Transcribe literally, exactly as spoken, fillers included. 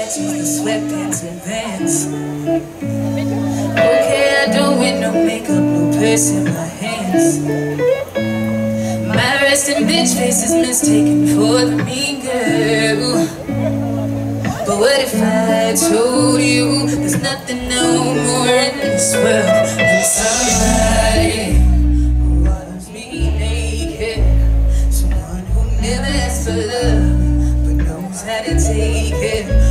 panties, the sweatpants and Vans. Okay, I don't wear no makeup, no purse in my hands. My resting bitch face is mistaken for the mean girl. But what if I told you there's nothing no more in this world than somebody who loves me naked? Someone who never asks for love but knows how to take it.